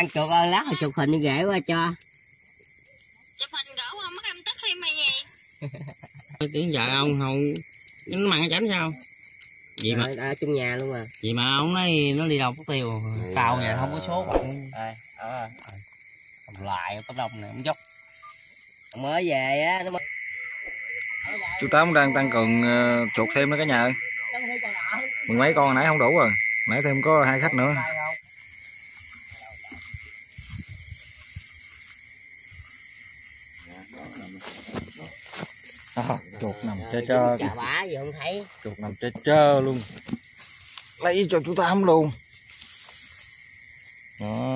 ăn chuột lát rồi chụp hình đi ghẻ qua cho. Chụp hình gỡ qua mất em tức thêm mày gì? Tiếng vợ ông không nó mặn chảnh sao? Gì mà ở trong nhà luôn mà. Gì mà ông nói nó đi đâu mất tiêu tao vậy không có số bạn. Lại có đông này ông dốc. Mới về á nó mới... Chú Tám đang tăng cường chuột thêm đó cả nhà ơi. Mười mấy con nãy không đủ rồi, nãy thêm có 2 khách nữa. Chuột nằm trơ trơ, bả gì không thấy. chuột nằm trơ trơ luôn, lấy cho chú Tám luôn đó.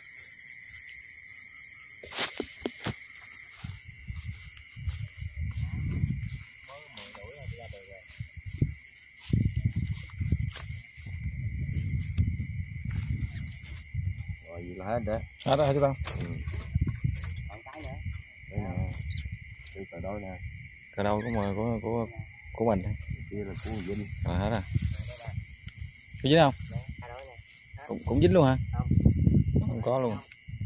Rồi gì là hết đó. Hết rồi hả chú Tám? Còn cái nữa. Đây nè. Đây cờ đôi nè. Cờ đâu của mình Kia là của người Vinh. rồi hết rồi. Có dính không? Cũng dính luôn hả? Không có luôn.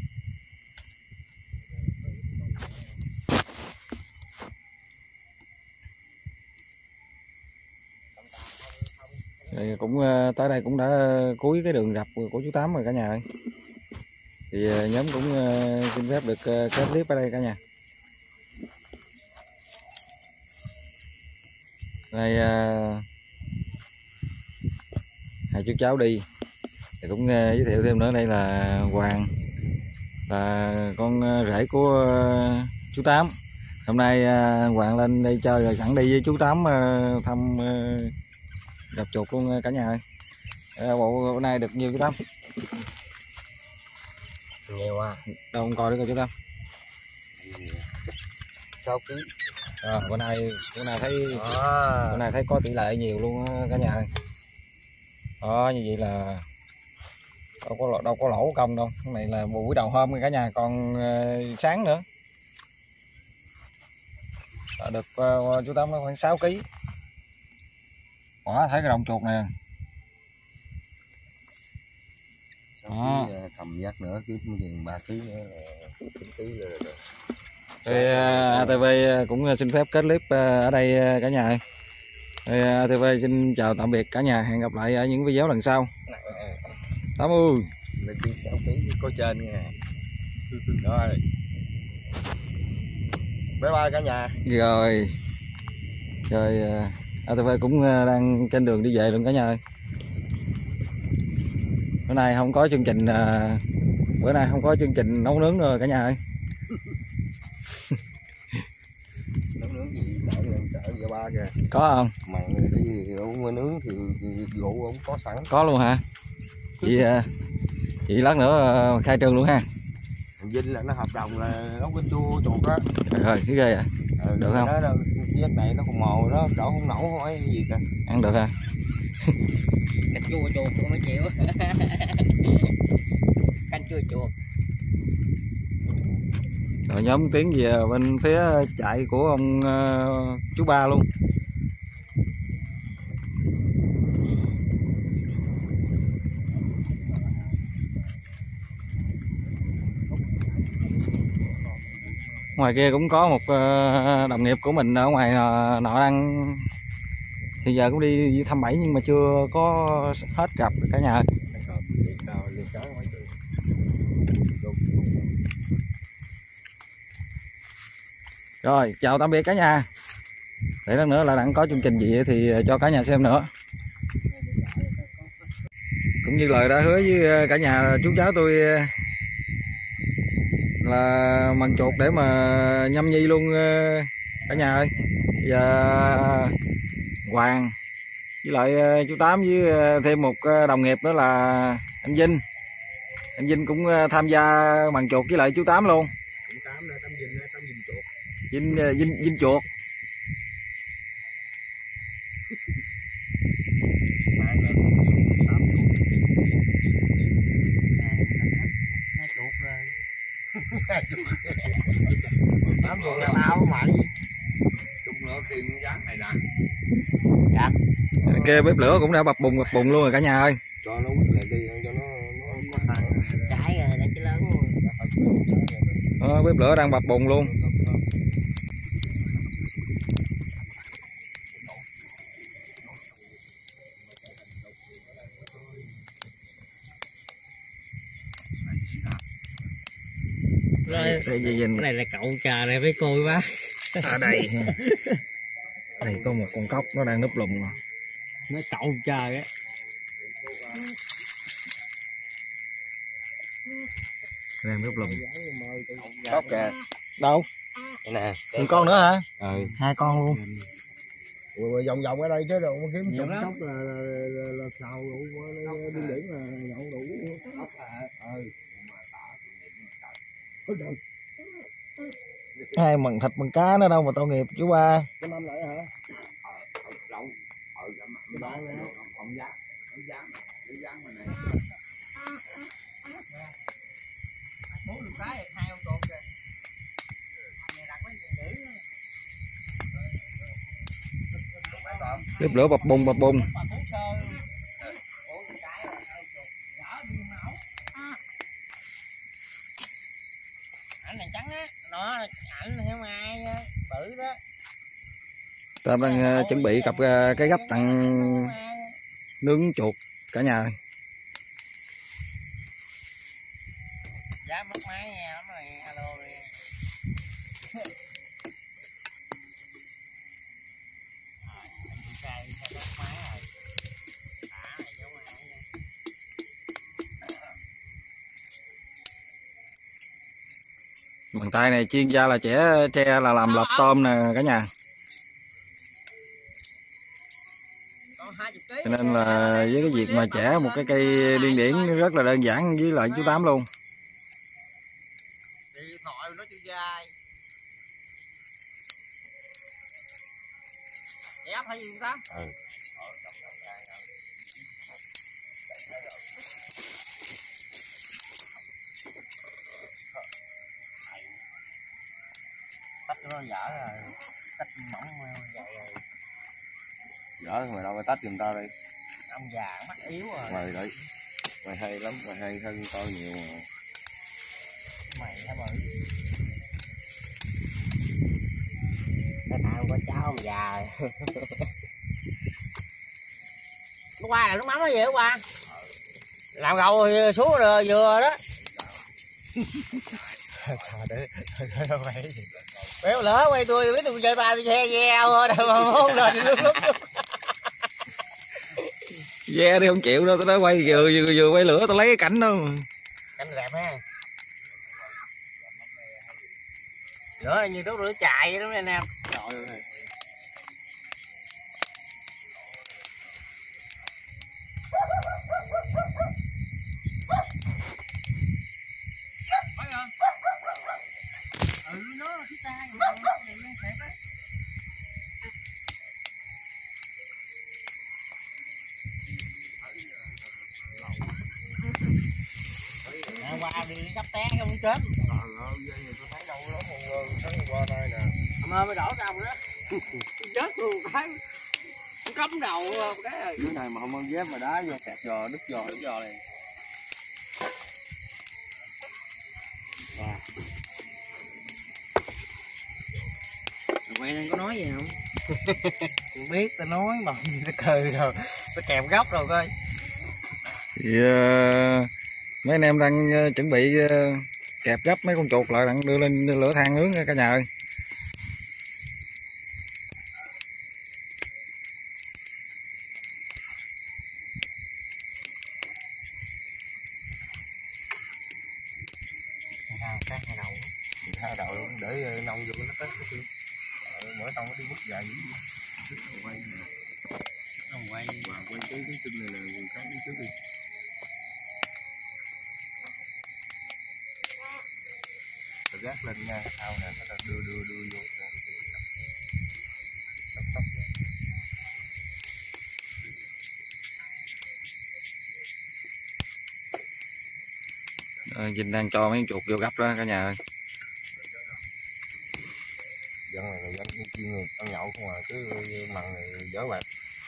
Thì cũng tới đây cũng đã cuối cái đường rập của chú Tám rồi cả nhà ơi. Thì nhóm cũng xin phép được kết clip ở đây cả nhà. Đây hai chú cháu đi thì cũng giới thiệu thêm nữa, đây là Hoàng, là con rể của chú Tám. Hôm nay Hoàng lên đây chơi rồi sẵn đi với chú Tám thăm gặp chuột luôn cả nhà ơi. Bộ bữa nay được nhiều chú Tám? Nhiều à. Đâu không coi được coi chú Tám. 6 kg. Bữa nay thấy có tỷ lệ nhiều luôn cả nhà ơi. Đó, như vậy là đâu có lỗ công đâu. Cái này là buổi đầu hôm cả nhà, còn sáng nữa. Được chú Tám nó khoảng 6 kg. Quả thấy cái đồng chuột nè. Thầm giác nữa kiếm tiền 3 kg nữa là 9 kg rồi. Thì ATV cũng xin phép kết clip ở đây cả nhà ơi. Thì ATV xin chào tạm biệt cả nhà, hẹn gặp lại ở những video lần sau. Tám ơi. Lên tiếng 6 kg có trên nha. Rồi. Bye bye cả nhà. Rồi ATV cũng đang trên đường đi về luôn cả nhà ơi. Bữa nay không có chương trình nấu nướng rồi cả nhà ơi. Nấu nướng gì để lên chợ giờ ba kìa. Có không? Mặn thì ông nướng thì rượu ông có sẵn. Có luôn hả? Vậy lát nữa khai trương luôn ha. Vinh là nó hợp đồng là nấu cái chua chuột á. Rồi cái ghê à? Được không? Nó cái này nó còn màu nó đổ không nổi hỏi gì kìa. Ăn được ha? Canh chua chuột không mới chịu. Canh chua chuột. Rồi nhóm tiến về bên phía chạy của ông chú Ba luôn. Ngoài kia cũng có một đồng nghiệp của mình ở ngoài nọ đang thì giờ cũng đi thăm bẫy nhưng mà chưa có hết gặp cả nhà. Rồi chào tạm biệt cả nhà. Để lát nữa là đang có chương trình gì thì cho cả nhà xem nữa. Cũng như lời đã hứa với cả nhà, chú cháu tôi là mần chuột để mà nhâm nhi luôn cả nhà ơi. Giờ Hoàng với lại chú Tám với thêm một đồng nghiệp đó là anh Vinh. Anh Vinh cũng tham gia mần chuột với lại chú Tám luôn. Tám Vinh chuột. Vinh chuột. Tám chuột là tao mày. Chút nữa khi dán này nè. Dạ. Kia bếp lửa cũng đã bập bùng luôn rồi cả nhà ơi. Cho nó quýt lại đi cho nó có than. Trái rồi để chứ lớn. Đó, bếp lửa đang bập bùng luôn. Rồi, cái này là cậu chờ này với cô bác. Ở đây đây có một con cóc nó đang núp lùm. Nó cậu chờ á. Đang núp lùm. Cóc kìa. Đâu? Đây nè. Một con nữa hả? Ừ. 2 con luôn. Ủa, vòng vòng ở đây chứ đâu mà kiếm Nhiều chục lắm. cóc là xào đủ đi biển là nhậu đủ. Hai mần thịt mần cá nữa đâu mà tội nghiệp chú ba. Cái mâm lại hả? Bếp lửa bập bùng bập bùng. Ảnh này trắng á, nó ảnh theo ai bự đó. Ta đang chuẩn bị cặp cái gấp tặng nướng chuột cả nhà. Giá mất máy nghe lắm rồi, alo đi. Bàn tay này chuyên gia là trẻ tre là làm lợp tôm nè cả nhà. Cho nên là với cái việc mà chẻ một cái cây điên điển rất là đơn giản với lại chú Tám luôn. Điện thoại nó chưa dài. Ép hay gì chú Tám? Ừ. Tách nó dở rồi, tách mỏng vậy rồi. Dở mày đâu mà tách giùm tao đi. Ông già mắt yếu rồi. Mày đấy. Mày hay lắm, mày hay hơn tao nhiều mà. Mày hả bự? Cái tao có cháu ông già rồi. Nó qua là nước mắm nó gì đó qua. Làm gầu xuống rồi vừa đó. Béo lỡ quay tôi biết tôi chơi ba tôi xe gheo thôi đâu mà muốn rồi lúc Ghe đi không chịu đâu, tao nói quay vừa quay lửa tao lấy cái cảnh đâu. cảnh đẹp ha. Lửa như đốt lửa chạy vậy đó anh em. Trời ơi. Nó thích ta qua đi gấp té không chết. Trời ơi, tôi thấy đâu đó sáng hôm qua đây nè. Mà mới đổ đầu đó. Chết luôn cái. Cắm đầu cái rồi. Cái này mà không mang dép mà đá vô kẹt giò, đứt giò này. Quay đang có nói gì không? Tôi biết tao nói mà nó cười rồi, nó kèm góc rồi coi. Thì mấy anh em đang chuẩn bị kẹp gấp mấy con chuột lại đang đưa lên lửa than nướng nha cả nhà ơi. Cái hai đầu Luôn để nông vô nó tết cái mỗi tông nó đi bút dài dữ. Quay nè. nó quay Quay cái chân này là cái trước đi. Rồi gác lên nha, sau nè nó đưa vô. Vinh đang cho mấy chuột vô gấp đó cả nhà ơi. Dân này là dân chuyên nghiệp ăn nhậu không à, chứ mặn này dở quẹt.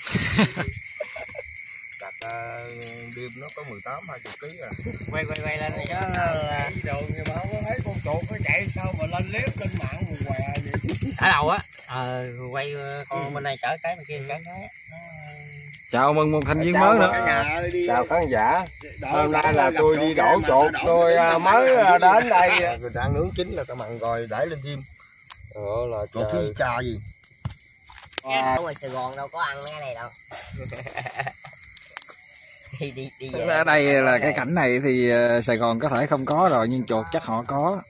Đặt đêm nó có 18-20 kg à. quay lên này cho Đi đường thì mà không có thấy con chuột nó chạy xa sao mà lên clip lên mạng một què vậy? Ở đầu á, quay con bên này chở cái bên kia cái. Chào mừng một thành viên mới nữa. Chào khán giả. Hôm nay là tôi đi đổ chuột, tôi mới đến đây. Người ta nướng chín là tao mặn rồi đẩy lên thêm. Là chuột thứ cha gì? Ở ngoài Sài Gòn đâu có ăn cái này đâu. đi về. Ở đây là cái cảnh này thì Sài Gòn có thể không có rồi, nhưng chuột chắc họ có.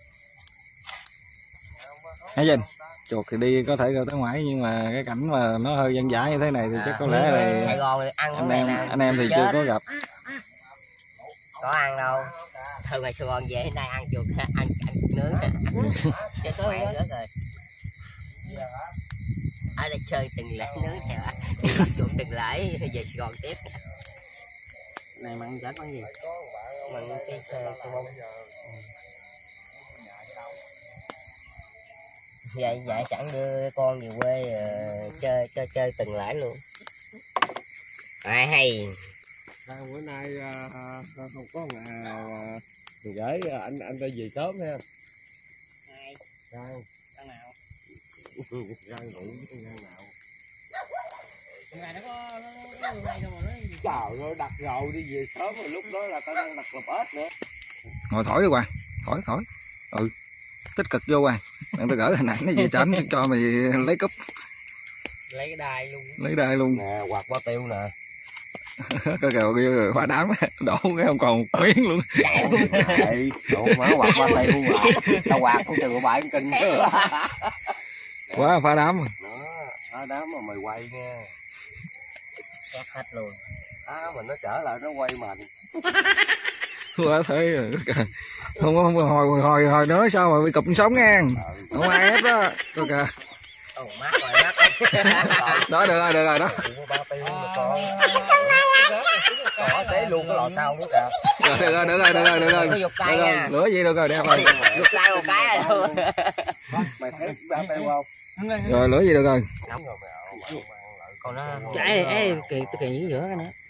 Hả Vinh? Chuột thì đi có thể ra tới ngoài, nhưng mà cái cảnh mà nó hơi dân dã như thế này thì chắc có lẽ là Sài Gòn ăn anh em thì chưa có gặp. Có ăn đâu. Từ ngoài Sài Gòn về đến đây ăn chuột, ăn nướng, cho số khỏe nữa rồi. Ở đây chơi từng lễ nướng theo bắt chuột từng lễ về Sài Gòn tiếp. Này mặn chả có gì. Mặn cái bông. Vậy sẵn đưa con về quê chơi từng lễ luôn. Hay. Bữa nay không có ngày nào gửi anh ta về sớm ha. Đang nào? Rang ngủ rang nào. Ngày nó có người này đâu mà nó gì. Trời ơi, đặt rồi đi về sớm rồi, lúc đó là tao đang đặt lọc ếch nữa. Ngồi thổi đi Hoàng, thổi. Ừ, tích cực vô Hoàng. Đang tôi gửi hình ảnh nó về tránh cho mày lấy cúp. Lấy cái đài luôn. Lấy đai luôn. Nè, quạt bao tiêu nè. Có kèo kia rồi hóa đám đổ cái không còn một miếng luôn. Chạy, đổ má quạt bao tiêu mà. Tao quạt cũng chừng của bãi kinh. Quá phá đám rồi. Đó, phá đám mà mày quay nha. Ép hết luôn. Mình nó trở lại nó quay mình. Quá thế rồi. Không hồi nữa sao mà bị cụp sống nha. Không ai ép đó. Coi kìa. Ồ, mát rồi, mát. Đó được rồi đó. Bao tiêu mà con. Có té luôn cái lò sau nữa kìa. Được rồi. Có dục tay nha. Lửa gì đâu rồi đẹp rồi. Dục tay một cái rồi. Mày thấy bao tiêu không? Rồi lửa gì được rồi. Nóng rồi mày ảo. Còn nó Chạy đi, kỳ ở giữa cái nữa.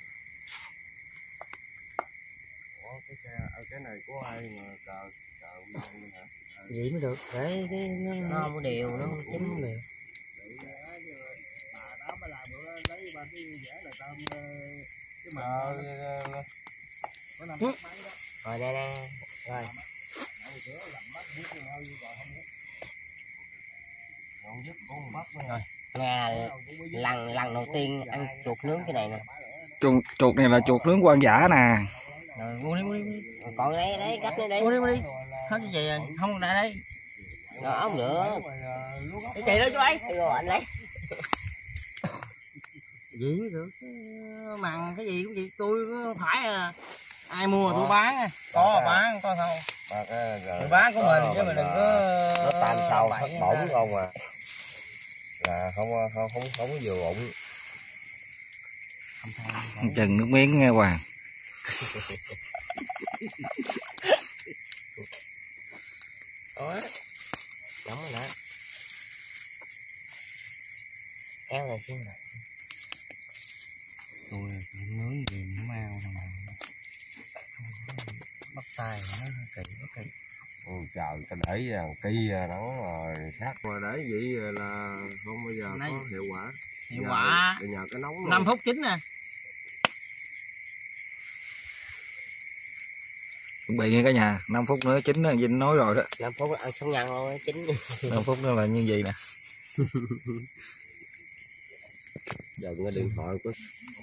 Cái này của ai mà chờ hả? Vậy mới được. Để cái nó không có đều, nó chín không đều. Rồi nè. Rồi. Rồi. Lần đầu tiên ăn chuột nướng cái này nè. Chuột này là chuột nướng hoang dã nè. Rồi mua đi. Còn đấy gấp lên đi. Mua đi. Hết cái gì rồi, không ra đây. Rồi ống lửa. Cái gì đó chú ấy. Rồi anh lấy. Gì mới được. Mặn cái gì cũng vậy, tôi không phải ai mua tôi bán à. Có bán, có không? Tôi bán của mình chứ mà đừng có nó tan sâu thất bổng không à. Là không có vừa bụng. Chừng nước miếng nghe Hoàng. Đó. Đúng rồi đó. Kéo này chứ rồi. Tôi nướng gì nó mau mà bắt tay nó kỳ. Trời, ta để kỳ nắng rồi sát mà để vậy là không bao giờ có hiệu quả. Hiệu quả. Nhờ cái nóng 5 phút chín nè. Chuẩn bị nghe cả nhà, 5 phút nữa chín nó Vinh nói rồi đó. 5 phút ăn sống nhân luôn chín. 5 phút nữa là như vậy nè. Giờ nghe điện thoại của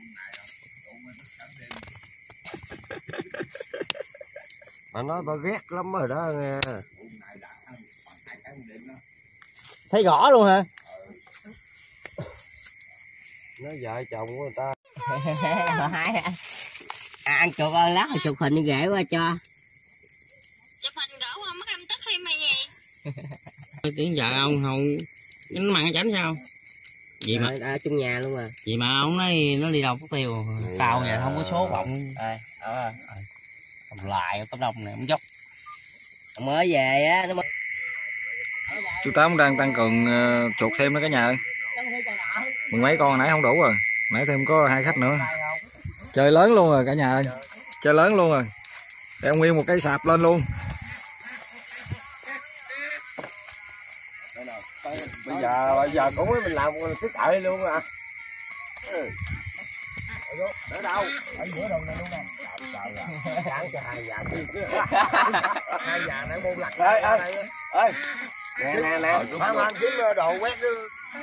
bà nói bà ghét lắm rồi đó nghe. Thấy rõ luôn hả? Nói vợ chồng của người ta. Ăn chuột ơi, lát hồi chụp hình như ghẻ quá cho. Chụp hình gỡ qua mất em tức hay mày gì? Tiếng vợ ông không nó mặn cái chánh sao? Gì mà Ở chung nhà luôn à. gì mà ông nói nó đi đâu Phúc Tiêu tao nhà không có số bọng lại tao đông nè ông dốc Mới về á. Chú Tám đang tăng cường chuột thêm đó cả nhà ơi. Mười mấy con nãy không đủ rồi. Nãy thêm có 2 khách nữa. Chơi lớn luôn rồi cả nhà ơi. Chơi lớn luôn rồi. Đem nguyên một cây sạp lên luôn. Bây giờ cũng mình làm cái sợi luôn à. Ở đâu? Ở giữa đồng này luôn nè. Sáng cho 2 giờ. 2 giờ nãy buông lặt. Ê. Nè. Mang kiếm đồ quét đi.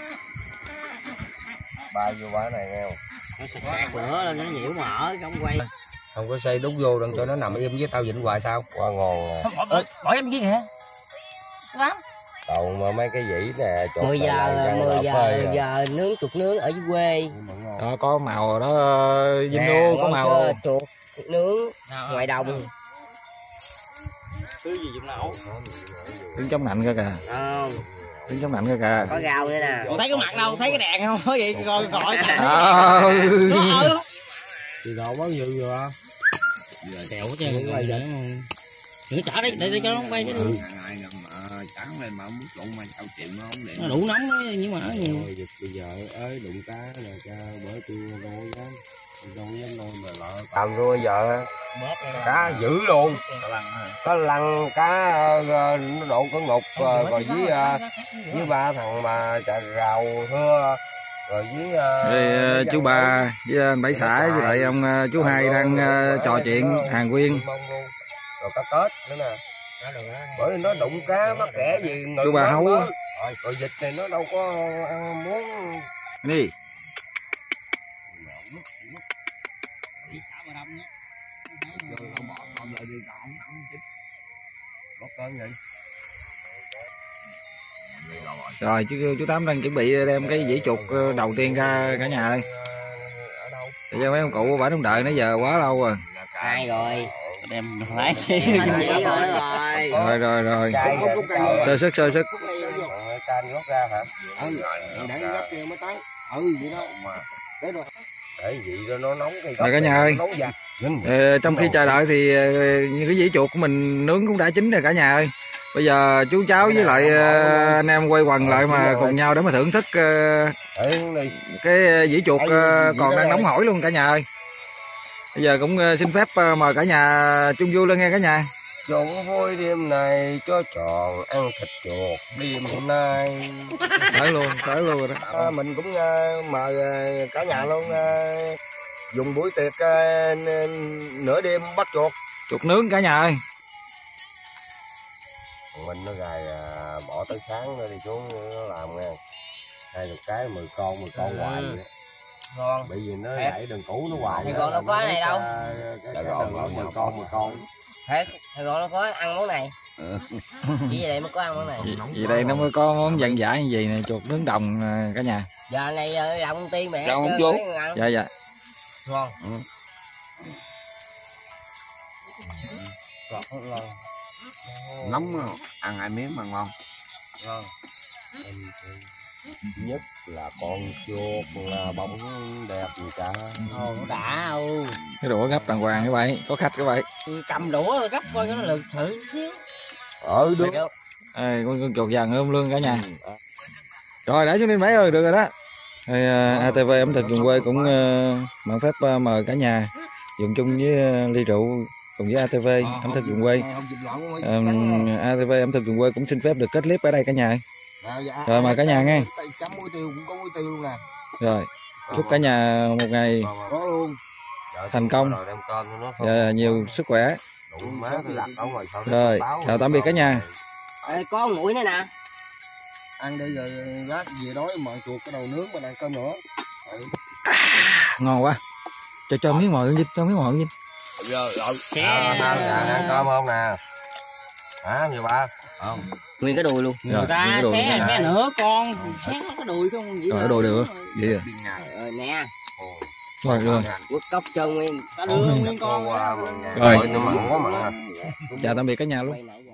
Ba vô bả này nghe không? Nó sạc lửa nó nhiễu mỡ không quay. Không có xây đút vô đừng cho nó nằm im với tao vịnh hoài sao? Quá ngon nè. Bỏ em kia kìa. Lắm. Còn mà mấy cái dĩ nè, 10 giờ nướng chuột nướng ở dưới quê. Đó có màu đó dính luôn, có màu chuột nướng ngoài đồng. Thứ gì cũng nấu. trứng chống nạnh cơ kìa. Trứng chống nạnh cơ kìa. Có rau nữa nè. Thấy cái mặt đâu, thấy cái đèn không? Có gì coi coi. Thì đồ bao nhiêu rồi á? Kẹo chứ quay vậy. Đừng có chở đi để cho nó quay chứ. Ngày mà trắng lên mà muốn trộn mà sao chuyện nó không để. Nó đủ nóng đó, nhưng mà nhiều. Bây giờ ơi đụng cá là cho bữa tôi nuôi á. Đâu dám nuôi mà lỡ. Tao nuôi giờ cá dữ luôn. Có lăng cá nó độ có ngục rồi với 3 thằng mà chà rào thưa rồi với chú Ba với anh Bảy Xã với lại ông chú Hai đang trò chuyện hàng quyên. Rồi cá Tết nữa nè. Bởi vì nó đụng cá mắc kẻ gì chú Ba hấu rồi vịt này nó đâu có ăn muốn đi. Rồi chú Tám đang chuẩn bị đem cái dĩ chuột đầu tiên ra cả nhà đây. Để cho mấy ông cụ bả không đợi nãy giờ quá lâu rồi. Hai rồi. Đem lái Rồi. Sơ sức. Can gót ra hả? Để gấp kia mới tới. Vậy đó mà. Đấy rồi. Để vậy đó nó nóng cái. Rồi cả nhà ơi. Trong khi chờ đợi thì những cái dĩ chuột của mình nướng cũng đã chín rồi cả nhà ơi. Bây giờ chú cháu với lại anh em quay quần lại mà cùng nhau để mà thưởng thức cái dĩ chuột còn đang nóng hổi luôn cả nhà ơi. Bây giờ cũng xin phép mời cả nhà chung vui lên nghe cả nhà. Chung vui đêm này cho tròn ăn thịt chuột đêm hôm nay. Tới luôn rồi đó. Mình cũng mời cả nhà luôn dùng buổi tiệc nửa đêm bắt Chuột nướng cả nhà ơi. Mình nó gài bỏ tới sáng nó đi xuống nó làm nha. 20 cái 10 con hoài vậy. Ngon. Bởi vì nó đẩy đường cũ nó hoài. Thì còn đâu có này đâu. Cái đường 10 con. Thiệt, Sài Gòn nó có ăn món này. Chỉ về đây mới có ăn món này. Vì đây nó mới có món dân dã như vậy nè, chuột nướng đồng cả nhà. Giờ này làm công ty mẹ. Không vô. Dạ. Ngon. Ngon. Nóng ăn 2 miếng mà ngon. Ngon. Nhất là con chuột là bóng đẹp gì cả. Nó đã không. Cái đũa gấp đàng hoàng các bạn, có khách các bạn. Cầm đũa rồi gấp coi cho nó lượt sự xíu. Được. Con chuột vàng ươm luôn cả nhà. Rồi để xuống đi mấy ơi, được rồi đó. Thì, ATV ẩm thực vùng quê cũng mạn phép mời cả nhà dùng chung với ly rượu cùng với ATV ẩm thực vùng quê. ATV ẩm thực vùng quê cũng xin phép được kết clip ở đây cả nhà. Rồi mời cả nhà nghe. Rồi chúc cả nhà một ngày thành công và nhiều sức khỏe. Rồi chào tạm biệt cả nhà. Có mũi nữa nè. Ăn đi rồi lát về đói mà chuột cái đầu nướng mà ăn cơm nữa. Ngon quá. Cho miếng mồi Vinh, cho miếng mồi Vinh. Rồi. Ăn cơm không nè? Hả người ba? Không. Nguyên cái đùi luôn. Người ta xé nửa con, xé cái đùi không vậy. Ở đùi được. Vậy à. Nè. Rồi. Quất cốc cho nguyên. Ta đưa nguyên con. Rồi. Chào tạm biệt cả nhà luôn.